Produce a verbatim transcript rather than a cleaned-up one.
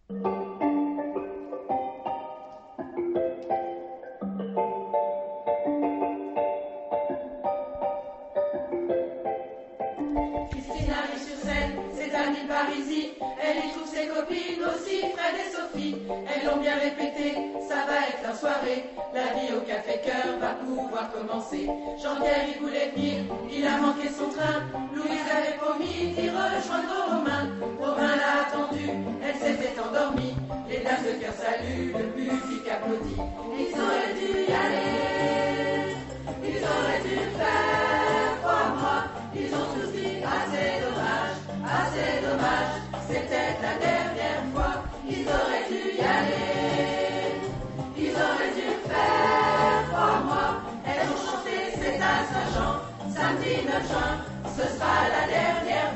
Christine arrive sur scène, c'est amie de Parisie. Elle y trouve ses copines aussi, Fred et Sophie. Elles l'ont bien répété, ça va être la soirée. La vie au Café Cœur va pouvoir commencer. Jean-Pierre il voulait venir, il a manqué son train. Louise avait promis d'y rejoindre Romain. Romain l'a attendu, elle s'était endormie. Les dames de cœur saluent, le public applaudit. Ils auraient dû y aller, ils auraient dû le faire, crois-moi. Ils ont tous dit assez dommage, assez dommage, c'était la dernière fois. Ils auraient dû y aller, ils auraient dû le faire, crois-moi. Elles ont chanté, c'est à Saint-Jean, samedi neuf juin, ce sera la dernière